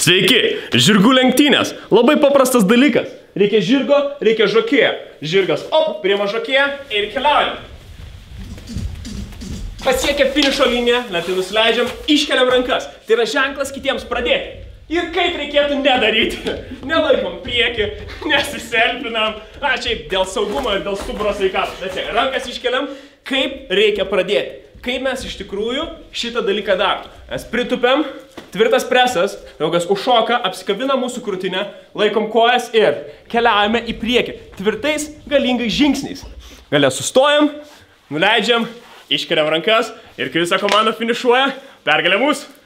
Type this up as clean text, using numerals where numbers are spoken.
Sveiki, žirgų lenktynės. Labai paprastas dalykas. Reikia žirgo, reikia žokėjo. Žirgas, priima žokėją ir keliaujam. Pasiekę finišo liniją, lėtai nusileidžiam, iškeliam rankas. Tai yra ženklas kitiems pradėti. Ir kaip reikėtų nedaryti. Nelaikom priekį, nesiselfinam. Šiaip dėl saugumo ir dėl stuburo sveikatos. Rankas iškeliam, kaip reikia pradėti. Kaip mes iš tikrųjų šitą dalyką darom. Mes pritupėm, tvirtas presas, draugas užšoka, apsikabina mūsų krūtinę, laikom kojas ir keliaujame į priekį. Tvirtais, galingais žingsniais. Gale sustojam, nuleidžiam, iškeliam rankas ir kai visa komanda finišuoja, pergalė mūsų.